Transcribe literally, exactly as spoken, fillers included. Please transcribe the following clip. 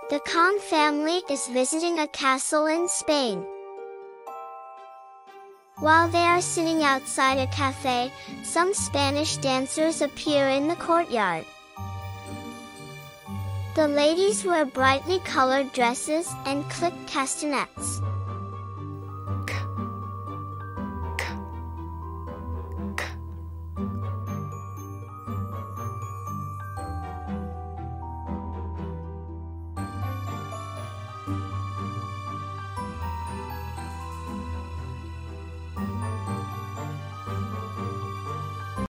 The Khan family is visiting a castle in Spain. While they are sitting outside a cafe, some Spanish dancers appear in the courtyard. The ladies wear brightly colored dresses and clipped castanets.